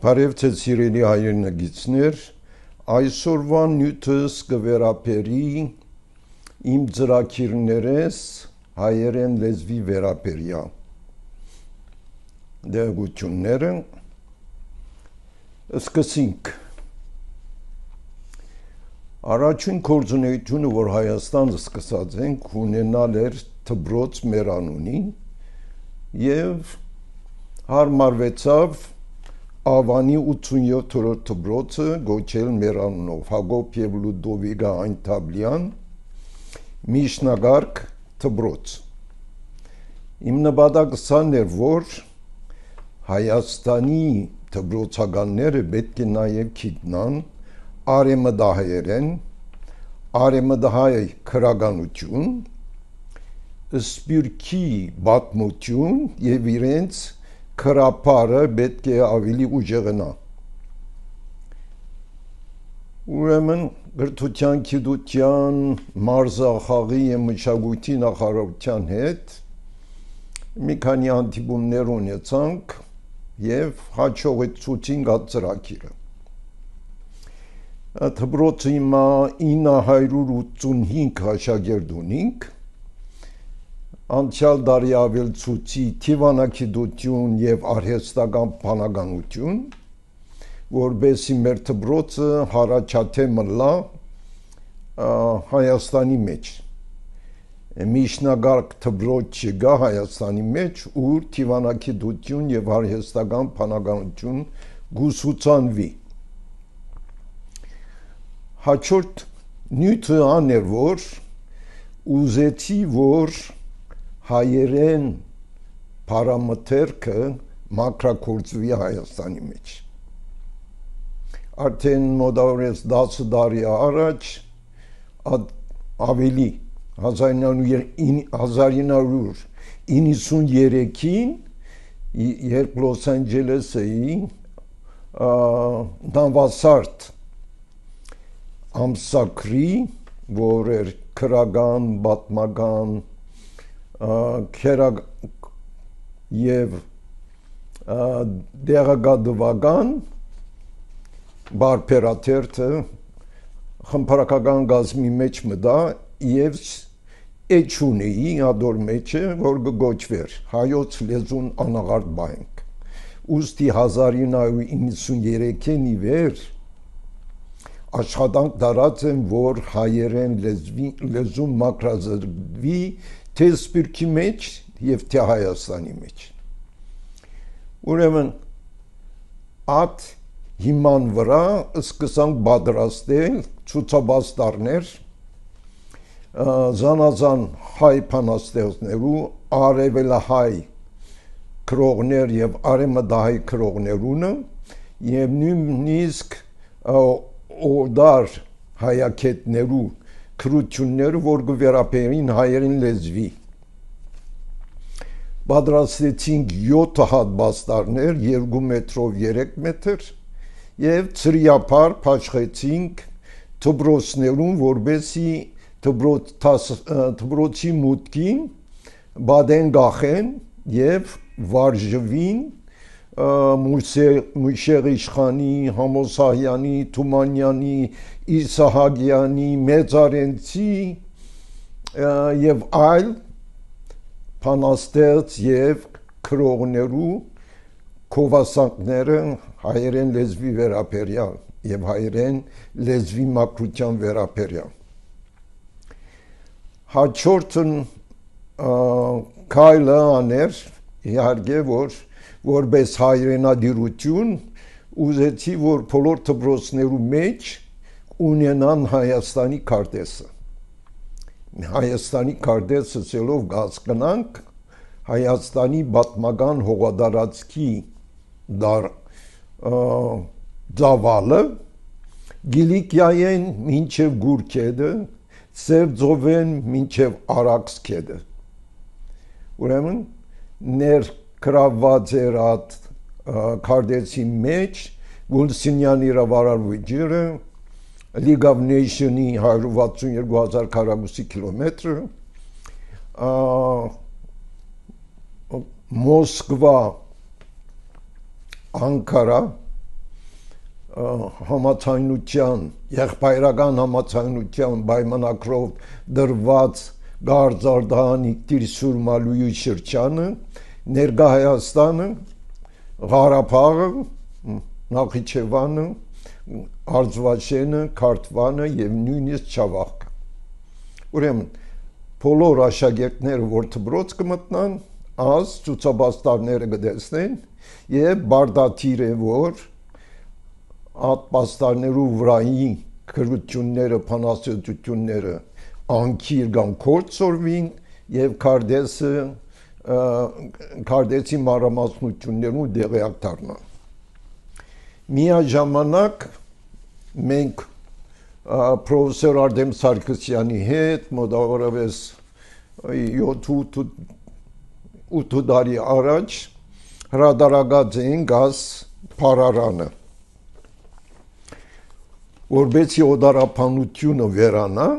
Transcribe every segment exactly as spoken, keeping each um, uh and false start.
Բարև ձեզ սիրելի հայրենագիտներ, այսօրվա նյութս կվերապերի իմ ծրագիրներես հայերեն լեզվի վերապերյալ դեղությունները սկսենք։ Առաջին գործունեությունը, որ Հայաստանը սկսած ենք, ունենալ էր դպրոց մեր անունին եւ հարմարվեցավ Ավանի ութսունյոթերորդ դպրոցը գոչել մեր անունով Հակոբ եւ Լուդովիկա Այնթաբլյան միջնագարկ դպրոց։ Իմ նպատակը սան էր, որ Հայաստանի դպրոցականները պետք է նաեւ գիտնան արեմդահայերեն, արեմդահայ քրագանություն, սպիրկի պատմություն եւ իրենց քրապարը պետք է ավելի ուժեղանա։ Ուրեմն գրթության, գիտության, մարզախաղի եւ մշակույթի նախարարության հետ մի քանի հանդիպումներ ունեցանք եւ հաջողեցուցինք այդ ծրագիրը։ Դպրոցը հիմա ինը հարյուր ութսունհինգ աշակերտ ունենք, անցյալ տարի ավելցուցի թիվանագիտություն եւ արհեստական բանականություն, որբեսի մեր դպրոցը հարաճաթե մլա Հայաստանի մեջ։ Միջնագարկ դպրոց չկա Հայաստանի մեջ, ուր թիվանագիտություն եւ արհեստական բանականություն գուսուցանվի։ Հաջորդ նյութը աներ, որ ուզեցի, որ հայերեն պարամետրը մակրագործվի Հայաստանի մեջ։ Արդեն մոտավորապես դասը տարի առաջ ավելի հազար ինը հարյուր իննսուններեքին երբ Լոս Անջելեսի նավասարդ ամսակրի, որ էր քրական, պատմական, քերակ եւ դեղագադվական բարբերաթերթը խմբարական գազմի մեջ մտա եւ էջունեի ադոր մեջը, որ գոչվեր հայոց լեզուն անաղարտ բանք։ Ուստի հազար ինը հարյուր իննսուններեքին ի վեր աշխատանք դարած են, որ հայերեն լեզվի լեզուն մակրազրկվի թե սպիրկի մեջ եւ թե Հայաստանի մեջ։ Ուրեմն այդ հիման վրա սկսանք պատրաստել ցուցաբաստարներ զանազան հայ բանաստեղծներու, արևելահայ քրողներ եւ արեմդահայ քրողներունը եւ նույնիսկ օդար հայակետներու քրությունները, որ գվերապերին հայերեն լեզվի։ Պատրաստեցինք յոթ հատբաստարներ, երկու մետրով երեք մետր եւ ծրիապար փաշխեցինք դպրոցներուն, որբեսի դպրոցի մուտքին բադեն գախեն եւ վարժվին Մույշեղ Իշխանի, Համոսահյանի, Թումանյանի, Իսահակյանի, Մեծարենցի եւ այլ բանաստեղծ եւ քրողներու քովասանքները հայերեն լեզվի վերապերյալ եւ հայերեն լեզվի մակրության վերապերյալ։ Հաջորդն քայլը աներ, իհարկե, որ որպես հայրենադիրություն ուզեցի, որ բոլոր դպրոցներու մեջ ունենան Հայաստանի քարտեզը։ Հայաստանի քարտեզը ցելով գազկանանք Հայաստանի պատմական հողատարածքի դար դավալը Գիլիկիայեն մինչև Գուրքեդը, Սերձովեն մինչև Արաքսքեդը։ Ուրեմն ներ կրավված էր այդ քարտեզի մեջ Վոլսինյան իրավարար վիճերը, League of Nations-ի հարյուր վաթսուն երկու հազար քառակուսի կիլոմետրը, Մոսկվա, Անկարա, համացայնության, եղբայրական համացայնության պայմանակրով դրված Գարձարդանի Տիրսուրմալուի շրջանը, ներկա Հայաստանը, Ղարաբաղը, Նախիջևանը, Արցվաշենը, Քարթվանը եւ նույնիսկ Չավախքը։ Ուրեմն բոլոր աշակերտները, որ դպրոց կմտնան, az ցուցաբաստարները կտեսնեն եւ բարդաթիր է, որ այդ պաստարներու վրայի քրությունները, փանասյութությունները անկիր կան կորցորվին եւ քարտեզը քարտեզի մանրամասնություններու դեղյակ դառնան։ Միաժամանակ մենք պրոֆեսոր Արտեմ Սարգսյանի հետ մոտավորապես ութ տարի առաջ հրադարագած էինք այս փարարանը, որբեցի օդարապանությունը վերանա,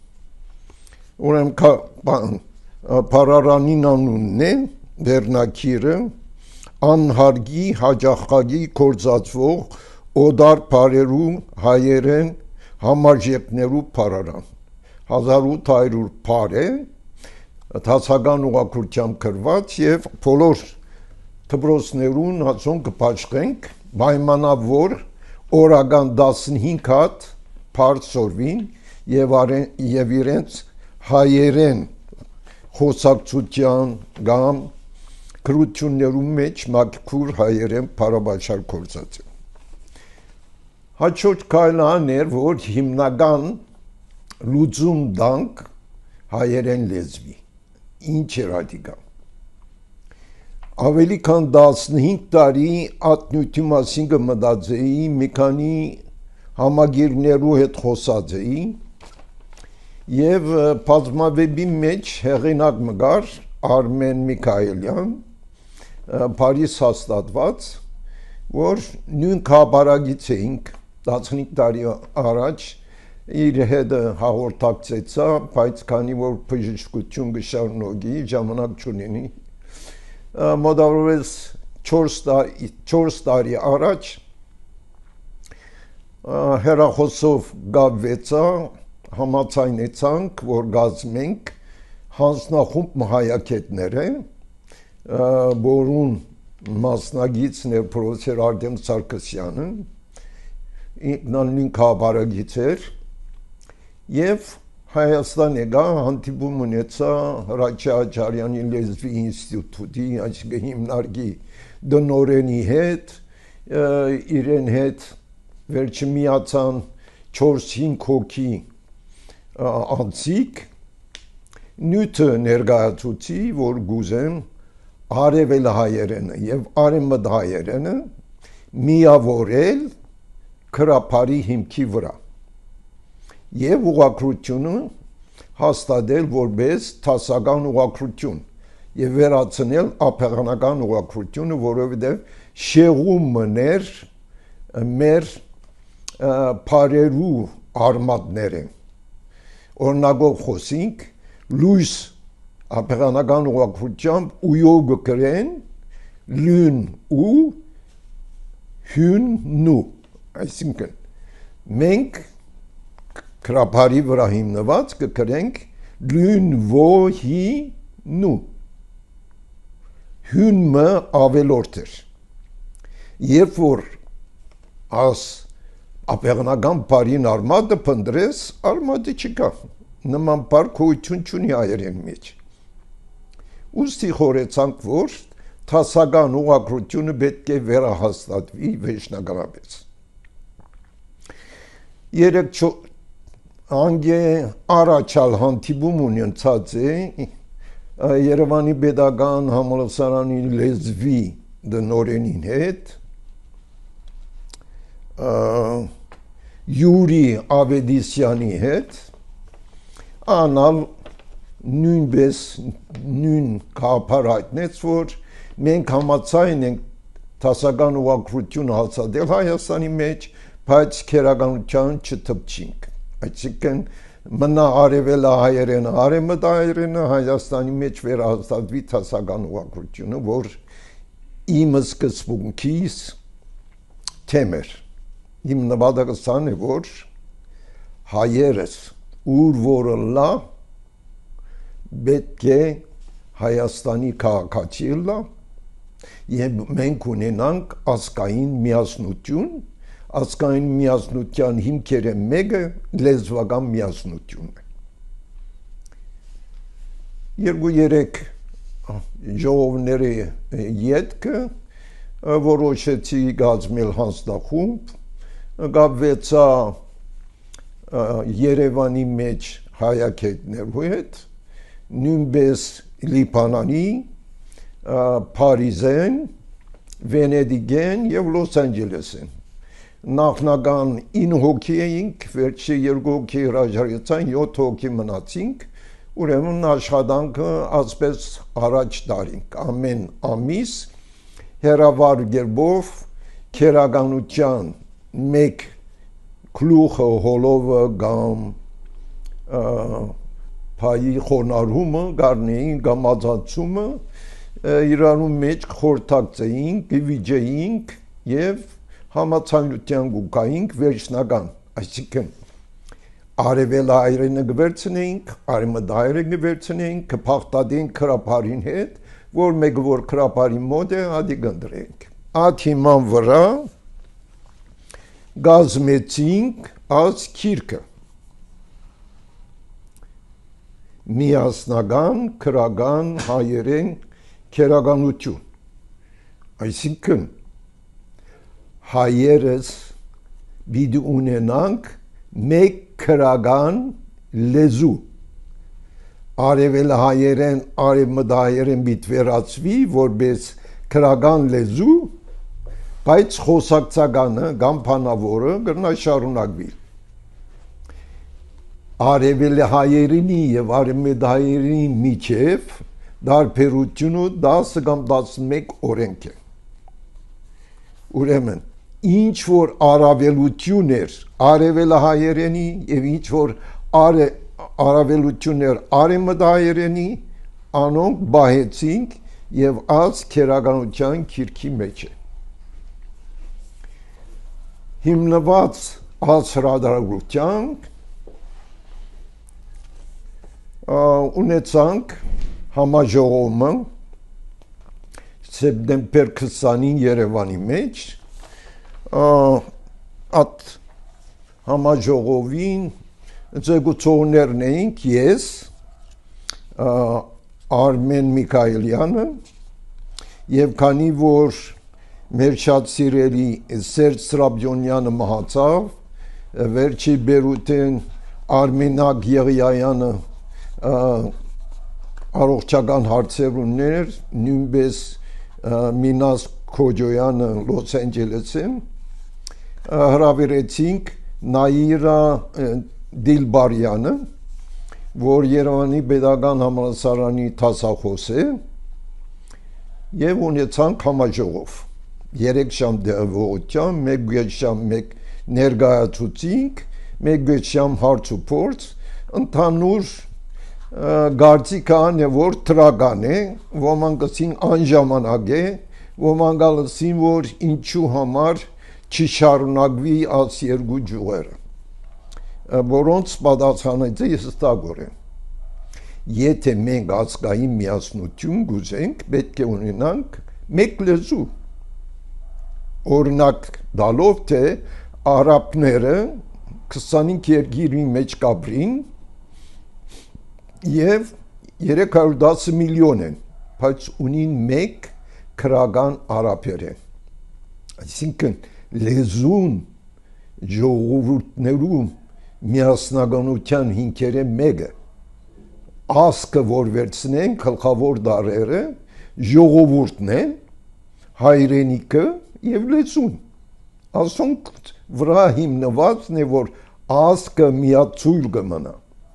ուրեմն փարարանին անունն է, վերնակիրը, անհարգի հաջախագի կործածվող օդար պարերու հայերեն համարժեքներու պարարան, հազարութ հարյուր պար է, դասական ուղղակրությամբ գրված եւ բոլոր դպրոցներուն հացուն կպաշխենք, պայմանավ որ օրական տասնհինգ հատ պար սորվին եւ եւ իրենց հայերեն խոսակցության կամ գրություններու մեջ մաքուր հայերեն փարաբաշխար կործած է։ Հաջորդ քայլն էր, որ հիմնական լուծում տանք հայերեն լեզվի։ Ինչ էր ադիգա։ Ավելի քան տասնհինգ տարի ատնյութի մասին կմտածեի, մի քանի համագիրներու հետ խոսած էի եւ բազմավեբի մեջ հեղինակ մգար Արմեն Միքայելյան, Փարիզ հաստատված, որ նույն քաբարագից էինք տասնհինգ տարի առաջ իր հետ հաղորդակցեցա, բայց քանի որ բժշկություն կշարունակի, ժամանակ չունենի, մոտավորապես չորս տարի առաջ հեռախոսով գավվեցա, համացայնեցանք, որ գազմենք հանձնախումբ հայակետները, որուն մասնագիցն է պրոֆեսոր Արտեմ Սարգսյանը, ինքնանուն քաբարագից էր, եւ Հայաստան եկա, հանդիպում ունեցա Հրաչյա Աջարյանի լեզվի ինստիտուտի, այսինքն հիմնարկի դնորենի հետ, իրեն հետ վերջը միացան չորս-հինգ հոգի անձիկ, նյութը ներկայացուցի, որ գուզեմ արևել հայերենը եւ արևմտ հայերենը միավորել քրափարի հիմքի վրա եւ ուղղակրությունը հաստատել որպես տասական ուղղակրություն եւ վերացնել ափեղանական ուղղակրությունը, որովհետեւ շեղում մներ մեր բարերու արմատները։ Օրինակով խոսենք լույս ափեղանական ուղղակրությամբ ույով գրեն լուն ու հյուն նու, այսինքն մենք քրափարի վրա հիմնված կգրենք լուն ոհի նու, հյունը ավելորդ էր, երբ որ աս ափեղանական բարին արմատը փնտրես, արմատը չկա, նման բար գոյություն չունի հայերեն մեջ։ Ուստի խորեցանք, որ տասական ուղղակրությունը պետք է վերահաստատվի վերջնականապես։ Երեք անգե առաջալ հանդիպում ունեցած է Երևանի Պետական համալսարանի լեզվի դնորենին հետ, Յուրի Ավետիսյանի հետ, անալ նույնպես նույն կապար հայտնեց, որ մենք համաձայն ենք տասական ուղղակրություն հաստատել Հայաստանի մեջ, բայց քերականության չթպչինք։ Այսինքն մնա արևելա հայերենը, արևմտ հայերենը, Հայաստանի մեջ վերահաստատվի տասական ուղղակրությունը, որ իմ սկզբունքից թեմ էր։ իմ նպատակը սան է, որ հայերս ուր որը լա պետք է Հայաստանի քաղաքացի լա եւ մենք ունենանք ազգային միասնություն, ազգային միասնության հիմքերը մեկը լեզվական միասնությունն է։ Երկու երեք ժողովների ետքը որոշեցի գազմել հանձնախումբ, կապվեցա Երևանի մեջ հայագետներու հետ, նույնպես Լիբանանի, Փարիզեն, Վենեդիգեն եւ Լոս Անջելեսեն։ Նախնական ինը հոգի էինք, վերջի երկու հոգի հրաժարեցան, յոթ հոգի մնացինք, ուրեմն աշխատանքը ասպես առաջ տարինք, ամեն ամիս հերավար գերբով քերականության մեկ քլուխը հոլովը կամ փայի խոնարհումը գարնեին գամածացումը իրարու մեջ խորտակցեինք, վիճեինք եւ համացանության գուկայինք վերջնական, այսինքն արևելը այրենը գվերցնեինք, արևմտայրը գվերցնեինք, կփախտադենք քրապարին հետ, որ մեկ որ քրապարի մոտ է ադի գնդրենք։ Այդ հիման վրա գազմեցինք այս քիրքը։ Միասնական, քրական, հայերեն քերականություն, այսինքն հայերս պիտի ունենանք մեկ քրական լեզու, արևելը հայերեն, արևմտահայերեն պիտի վերածվի որպես քրական լեզու, բայց խոսակցականը կամ բանավորը կրնա շարունակվի։ Արևելը հայերենի եւ արևմտահայերենի միջև դարբերությունը դասը կամ տասնմեկ օրենք է։ Ուրեմն ինչ որ առավելություն էր արևելահայերենի եւ ինչ որ առավելություն էր արևմտահայերենի, անոնք բահեցինք եւ այս քերականության քիրքի մեջ է։ Հիմնված այս հրադարագրության ունեցանք համաժողովը սեպտեմբեր քսանին Երևանի մեջ, այդ համաժողովին ձգուցողներն էինք ես, Արմեն Միքայելյանը եւ քանի որ մեր շատ սիրելի Սերժ Սրաբյոնյանը մահացավ, վերջի Բերութեն Արմենակ Եղիայանը առողջական հարցեր ուներ, նույնպես Մինաս Քոջոյանը Լոս Անջելեսին, հրավիրեցինք Նաիրա Դիլբարյանը, որ Երևանի Պետական համալսարանի դասախոս է, եւ ունեցանք համաժողով։ Երեք շամ դեղվողության, մեկ շամ մեկ ներկայացուցինք, մեկ շամ հարց ու փորձ, ընդհանուր գարցիկան է, որ տրական է, ոմանք ասին անժամանակ է, ոմանք ասին, որ ինչու համար չի շարունակվի այս երկու ջուղերը, որոնց պատասխանեցի ես ստագոր եմ։ Եթե մենք ազգային միասնություն գուզենք, պետք է ունենանք մեկ լեզու։ Օրինակ դալով թե արաբները քսանինք երկիրի մեջ կապրին եւ երեք հարյուր տասը միլիոն են, բայց ունին մեկ քրական արաբերեն։ Այսինքն լեզուն ժողովուրդներու միասնականության հիմքերը մեկը, ասկը որ վերցնեն գլխավոր դարերը ժողովուրդն են, հայրենիքը եւ լեզուն։ Ասոնք վրա հիմնվածն է, որ ասկը միացույլ կմնա։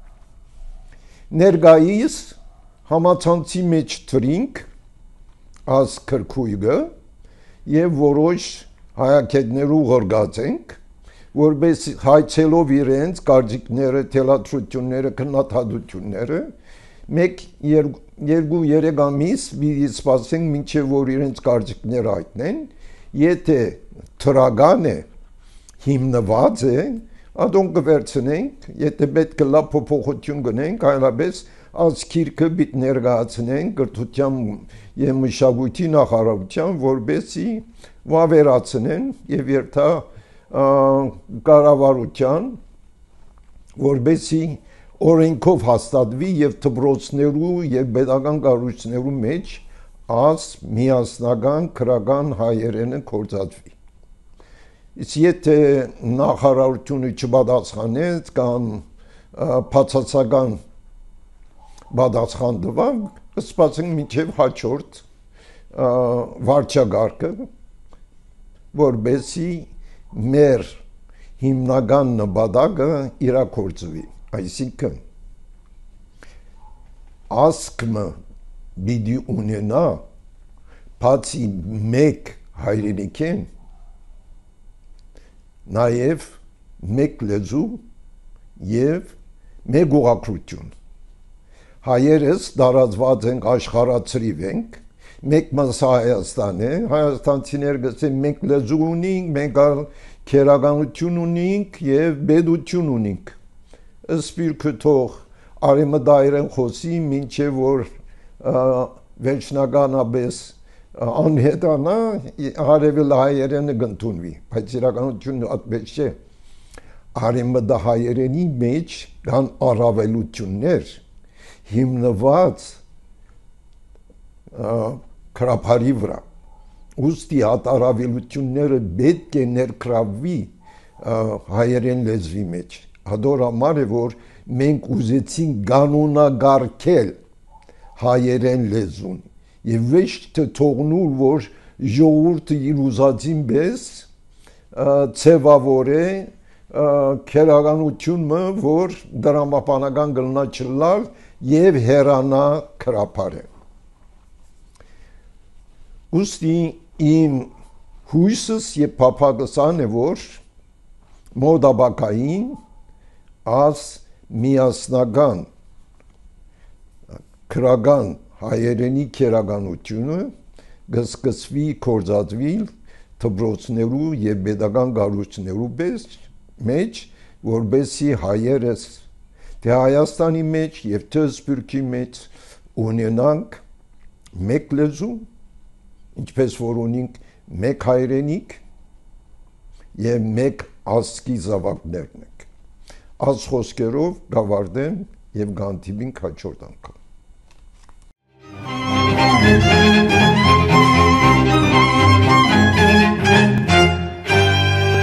Ներկայիս համացանցի մեջ թրինք աս քրքույգը եւ որոշ հայագետներու ղրգած ենք, որպես հայցելով իրենց կարծիքները, թելադրությունները, քննադատությունները, մեկ երկու երեք ամիս պիտի սպասենք մինչև որ իրենց կարծիքները հայտնեն, եթե թրական է, հիմնված է, ադոն կվերցնենք, եթե պետք է լավ փոփոխություն գնենք, այլապես ազգիրքը պիտի ներկայացնենք կրթության եւ մշակույթի նախարարության, որբեսի վավերացնեն եւ երթա կառավարության, որբեսի օրենքով հաստատվի եւ դպրոցներու եւ pedagogan կառույցներու մեջ աս միասնական քրական հայերենը կորցածվի։ Իսկ եթե նախարարությունը չպատասխանեց կամ բացասական պատասխան տվա, կսպասենք մինչև հաջորդ վարչագարկը, որբեսի մեր հիմնական նպատակը իրագործվի, այսինքն ազգը պիտի ունենա բացի մեկ հայրենիքեն նաև մեկ լեզու եւ մեկ ուղղակրություն։ Հայերս տարածված ենք աշխարհացրիվ ենք, մեկ մասը Հայաստան է, հայաստանցիներ գսեն մեկ լեզու ունենք, մեկ քերականություն ունենք եւ բեդություն ունենք։ Սպիրկը թող արեմդայրեն խոսի, մինչև որ վերջնականապես անհետանա արևել հայերենը գտնվի, բայց իրականությունը այդպես չէ։ Արեմդա հայերենի մեջ կան առավելություններ հիմնված քրափարի վրա։ Ուստի այդ առավելությունները պետք է ներգրավվի հայերեն լեզվի մեջ։ Հադոր համար է, որ մենք ուզեցինք կանոնագարկել հայերեն լեզուն եւ ոչ թե թողնուր, որ ժողովուրդը իր ուզածին պես ցևավորե քերականությունը, որ դրամապանական գլնա չլալ եւ հերանա քրափարը։ Ուստի իմ հույսս եւ փափագսան է, որ մոդաբակային աս միասնական քրական հայերենի քերականությունը գսկսվի կորզածվի դպրոցներու եւ pedagogan կառույցներու մեջ, որբեսի հայերս թե Հայաստանի մեջ եւ թե Սփյուռքի մեջ ունենանք մեկ լեզու, ինչպես որ ունենք մեկ հայրենիք եւ մեկ ազգի զավակներն ենք։ Այս խոսքերով գավարդեմ եւ գանտիբին հաջորդ անգամ։